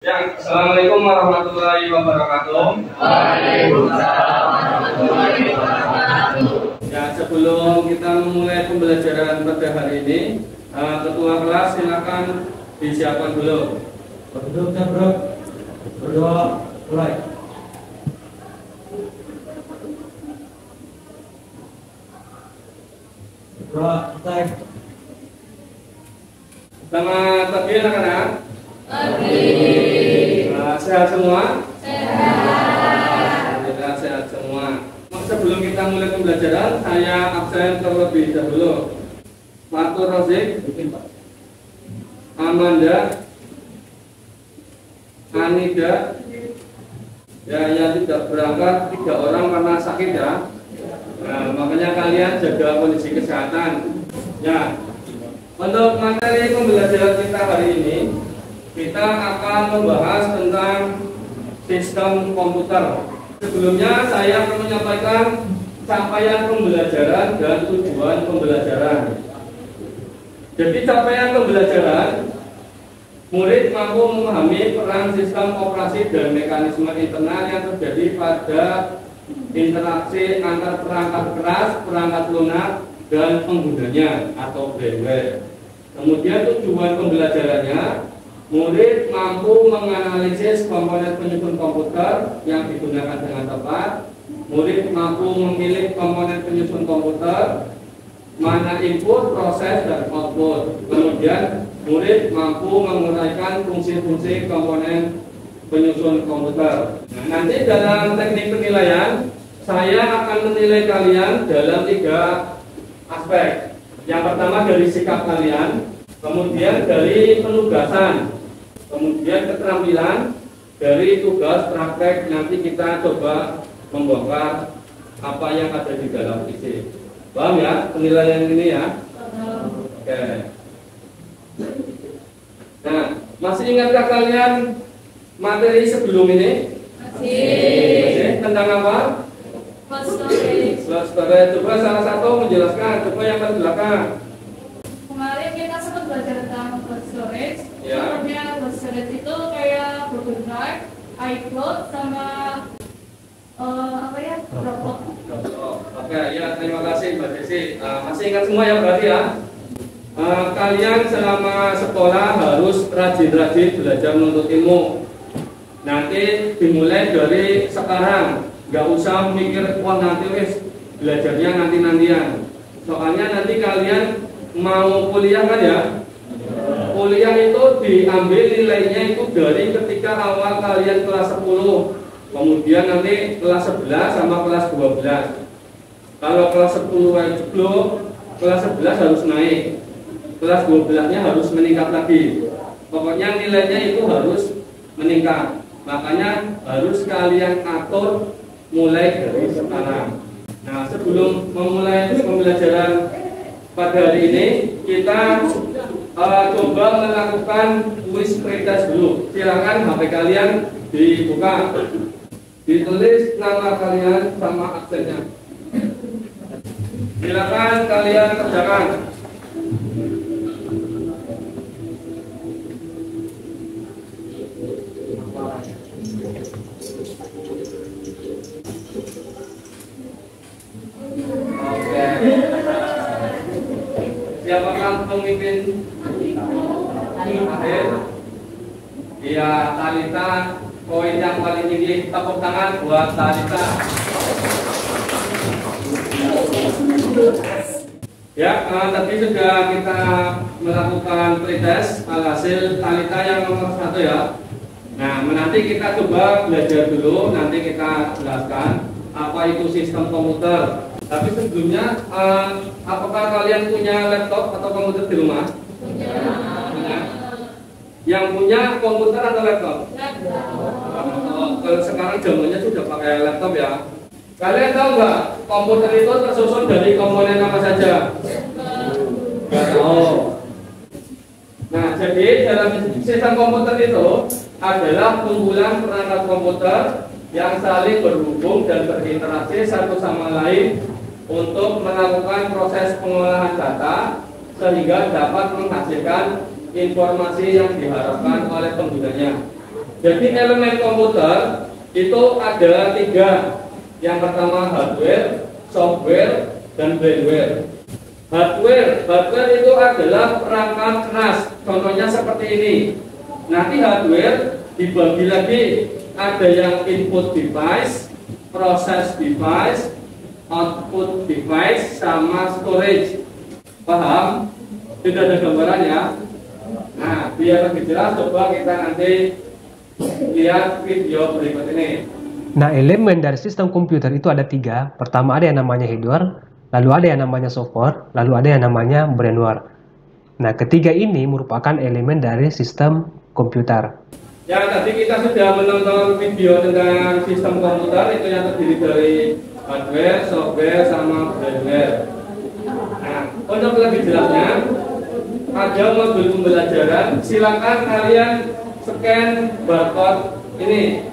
Ya, Assalamualaikum warahmatullahi wabarakatuh. Waalaikumsalam warahmatullahi wabarakatuh. Ya, sebelum kita memulai pembelajaran pada hari ini, ketua kelas silakan disiapkan dulu. Berduduknya bro, berdoa mulai. Berdoa mulai. Selamat pagi anak-anak. Pagi. Sehat semua? Sehat. Alhamdulillah sehat semua. Sebelum kita mulai pembelajaran, saya absen terlebih dahulu. Matur Rozik, Amanda, Anida, ya yang tidak berangkat 3 orang karena sakit ya. Nah, makanya kalian jaga kondisi kesehatan. Ya, untuk materi pembelajaran kita hari ini, kita akan membahas tentang sistem komputer. Sebelumnya saya akan menyampaikan capaian pembelajaran dan tujuan pembelajaran. Jadi capaian pembelajaran, murid mampu memahami peran sistem operasi dan mekanisme internal yang terjadi pada interaksi antar perangkat keras, perangkat lunak, dan penggunanya atau brainware. Kemudian tujuan pembelajarannya, murid mampu menganalisis komponen penyusun komputer yang digunakan dengan tepat. Murid mampu memilih komponen penyusun komputer, mana input, proses, dan output. Kemudian murid mampu menguraikan fungsi-fungsi komponen penyusun komputer. Nah, nanti dalam teknik penilaian, saya akan menilai kalian dalam 3 aspek. Yang pertama dari sikap kalian, kemudian dari penugasan, kemudian keterampilan, dari tugas praktek. Nanti kita coba membongkar apa yang ada di dalam isi. Paham ya penilaian ini ya? Oke. Nah, masih ingatkah kalian materi sebelum ini? Masih. Tentang apa? Coba salah satu menjelaskan, coba yang ke belakang. Kemarin kita sempat belajar tentang cloud storage. Ya. Sebenarnya cloud storage itu kayak Google Drive, iCloud, sama Dropbox. Oke, ya terima kasih Mbak Desi. Masih ingat semua ya berarti ya? Kalian selama sekolah harus rajin-rajin belajar menuntut ilmu. Nanti dimulai dari sekarang. Gak usah mikir, wah nanti wis belajarnya nanti-nantian. Soalnya nanti kalian mau kuliah kan ya? Kuliah itu diambil nilainya itu dari ketika awal kalian kelas 10. Kemudian nanti kelas 11 sama kelas 12. Kalau kelas 10 jeblok, kelas 11 harus naik. Kelas 12-nya harus meningkat lagi. Pokoknya nilainya itu harus meningkat. Makanya harus kalian atur mulai dari sekarang. Nah, sebelum memulai pembelajaran pada hari ini, kita coba melakukan kuis pretest dulu. Silakan HP kalian dibuka, ditulis nama kalian sama absennya. Silakan kalian kerjakan. Siapakah pemimpin akhir? Iya, Talita. Poin yang paling tinggi, tepuk tangan buat Talita. Ya, tadi sudah kita melakukan pretest. Alhasil Talita yang nomor 1 ya. Nah, nanti kita coba belajar dulu. Nanti kita jelaskan apa itu sistem komputer. Tapi sebelumnya, apakah kalian punya laptop atau komputer di rumah? Punya. Yang punya komputer atau laptop? Kalau sekarang zamannya sudah pakai laptop ya. Kalian tahu nggak komputer itu tersusun dari komponen apa saja? Nggak tahu. Nah, jadi dalam sistem komputer itu adalah kumpulan perangkat komputer yang saling berhubung dan berinteraksi satu sama lain untuk melakukan proses pengolahan data sehingga dapat menghasilkan informasi yang diharapkan oleh penggunanya. Jadi elemen komputer itu ada 3. Yang pertama hardware, software, dan firmware. Hardware itu adalah perangkat keras. Contohnya seperti ini. Nanti hardware dibagi lagi, ada yang input device, process device, output device, sama storage. Paham? Tidak ada gambarannya. Nah, biar lebih jelas, coba kita nanti lihat video berikut ini. Nah, elemen dari sistem komputer itu ada 3. Pertama ada yang namanya hardware, lalu ada yang namanya software, lalu ada yang namanya firmware. Nah, ketiga ini merupakan elemen dari sistem komputer. Ya, tadi kita sudah menonton video tentang sistem komputer, itu yang terdiri dari hardware, software, sama firmware. Nah, untuk lebih jelasnya, ada modul pembelajaran. Silakan kalian scan barcode ini.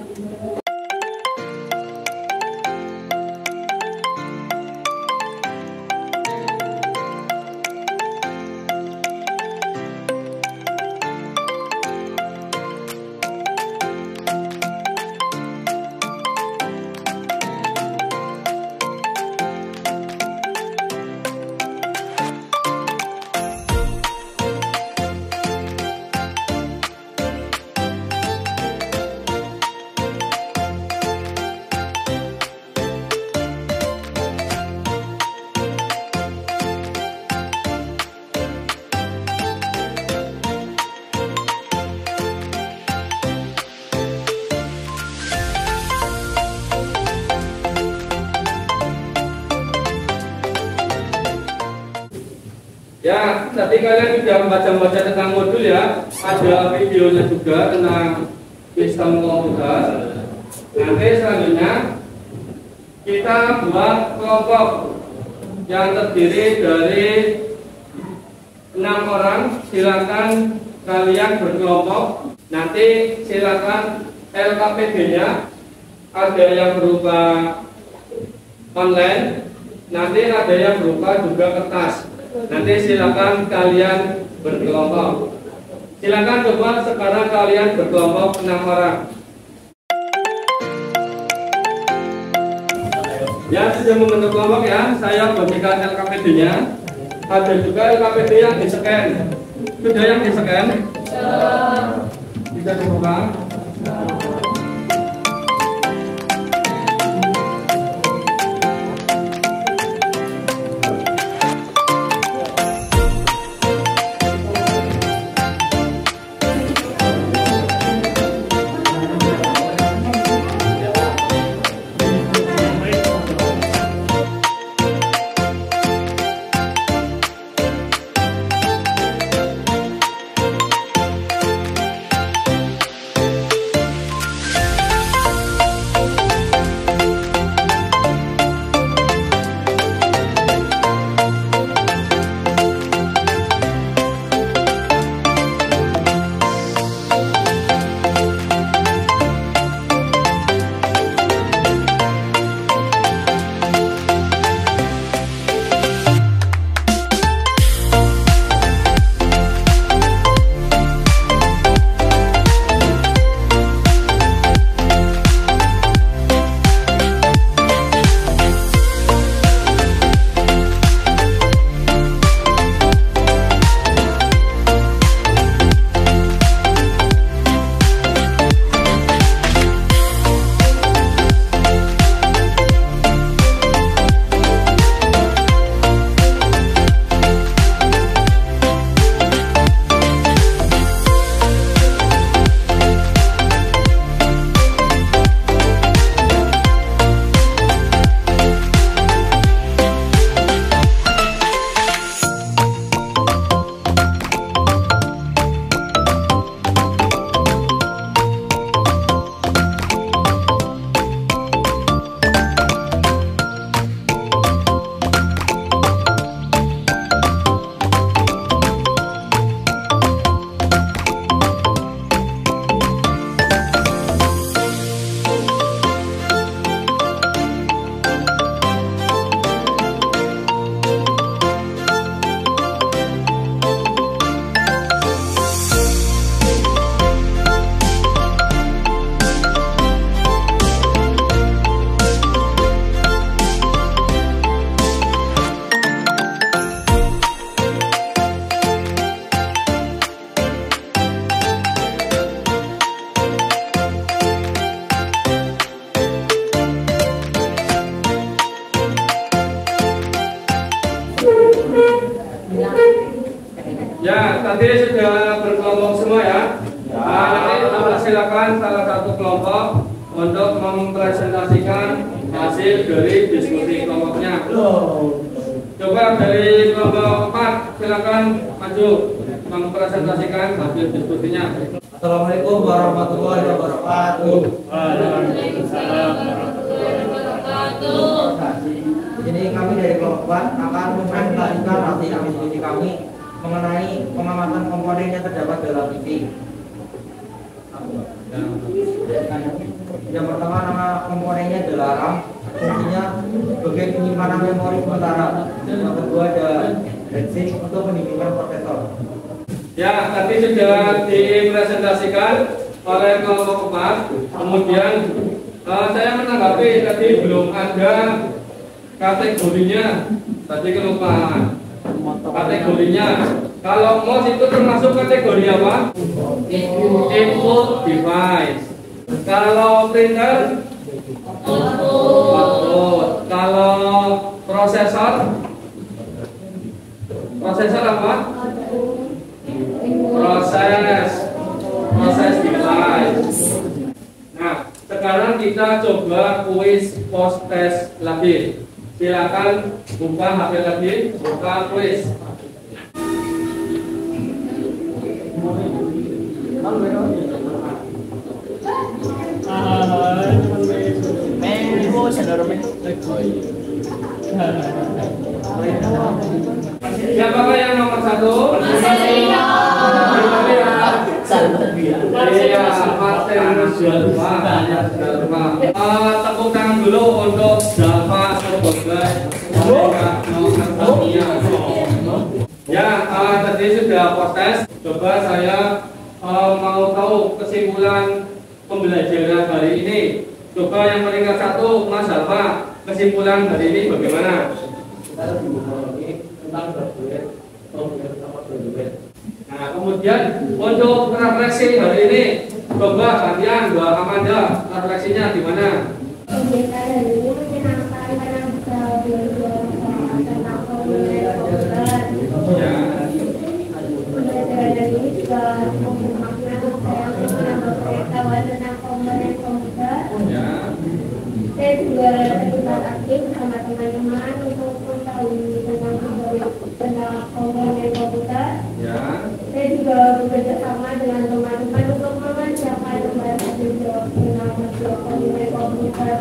Ya, tadi kalian sudah membaca-baca tentang modul ya. Ada videonya juga tentang sistem komputer. Nanti selanjutnya kita buat kelompok yang terdiri dari 6 orang. Silakan kalian berkelompok. Nanti silakan LKPD-nya ada yang berupa online, nanti ada yang berupa juga kertas. Nanti silakan kalian berkelompok. Silakan coba sekarang kalian berkelompok 6 orang. Ya, sudah membentuk kelompok ya. Saya bagikan LKPD-nya. Ada juga LKPD yang di-scan. Sudah yang di-scan? Bisa dibuka. tadi sudah berkelompok semua ya. Nanti silakan salah satu kelompok untuk mempresentasikan hasil dari diskusi kelompoknya. Coba dari kelompok 4 silakan maju mempresentasikan hasil diskusinya. Assalamualaikum warahmatullahi wabarakatuh. Waalaikumsalam warahmatullahi wabarakatuh. Jadi kami dari kelompok 4 akan mempresentasikan hasil diskusi kami mengenai pengamatan komponen yang terdapat dalam PC. Yang pertama, nama komponennya adalah RAM, fungsinya bagian penyimpanan memori sementara. Yang kedua ada heatsink untuk pendinginan prosesor. Ya, tadi sudah dipresentasikan oleh kelompok 4. Kemudian saya menanggapi tadi belum ada kategorinya. Tadi kelupaan. Kategorinya, kalau MOS itu termasuk kategori apa? Input device. Kalau printer, output. Kalau prosesor apa? Proses device. Nah, sekarang kita coba kuis post test lagi. Silakan buka HP lagi, buka kuis. Siapakah yang nomor 1? Tepuk tangan dulu untuk Jalva sebagai ya, tadi sudah proses. Coba saya mau tahu kesimpulan pembelajaran hari ini. Coba yang peringkat 1, Mas Jalva, kesimpulan hari ini bagaimana? Nah, kemudian untuk refleksi hari ini, coba kalian Mbak Amanda, refleksinya di mana? Kegiatan hari ini menyenangkan karena bisa belajar tentang komponen komputer. Ya. Pembelajaran hari ini juga mempermaknakan saya menambah pengetahuan tentang komponen komputer. Ya. Saya juga terlibat aktif bersama teman-teman untuk mengetahui tentang komponen komputer. Ya. Saya juga bekerja sama dengan teman-teman untuk mengerjakan pembahasan jawab tentang komponen komputer.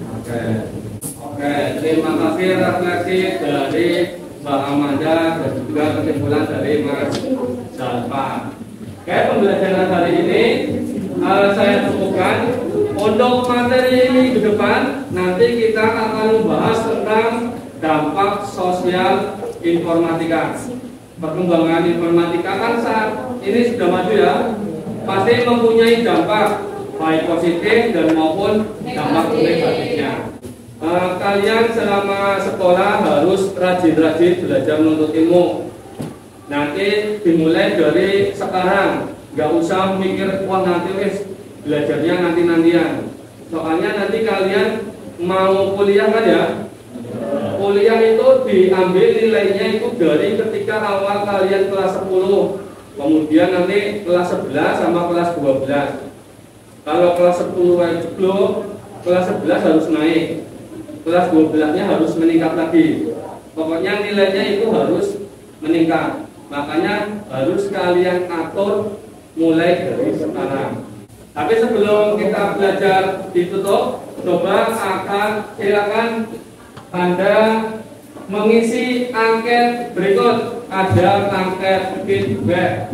Oke, terima kasih refleksi dari Mbak Amanda dan juga kesimpulan dari Mas Jalva. Oke, pembelajaran hari ini saya cukupkan. Untuk materi minggu depan nanti kita akan membahas tentang dampak sosial informatika. Perkembangan informatika kan saat ini sudah maju ya, pasti mempunyai dampak baik positif dan maupun dampak negatifnya. Kalian selama sekolah harus rajin-rajin belajar menuntut ilmu. Nanti dimulai dari sekarang, nggak usah mikir wah nanti belajarnya nanti-nantian. Soalnya nanti kalian mau kuliah kan ya? Kuliah itu diambil nilainya itu dari ketika awal kalian kelas 10, kemudian nanti kelas 11 sama kelas 12. Kalau kelas 10 jeblok, kelas 11 harus naik, kelas 12-nya harus meningkat lagi. Pokoknya nilainya itu harus meningkat. Makanya harus kalian atur mulai dari sekarang. Tapi sebelum kita belajar ditutup, coba silakan Anda mengisi angket berikut. Ada angket feedback.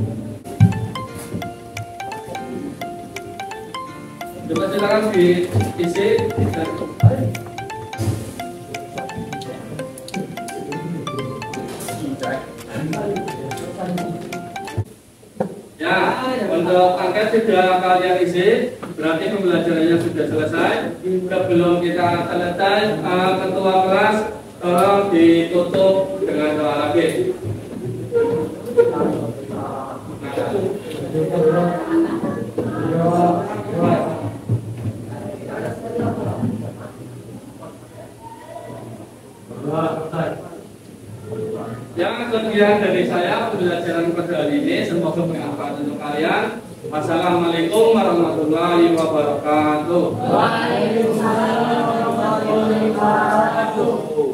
Coba silakan diisi. Ya, untuk angket sudah kalian isi, berarti pembelajarannya sudah selesai. Sebelum kita selesai, ketua kelas tolong ditutup dengan doa lagi. Yang sekian dari saya pembelajaran pada hari ini, semoga bermanfaat untuk kalian. Wassalamualaikum warahmatullahi wabarakatuh. Waalaikumsalam warahmatullahi wabarakatuh.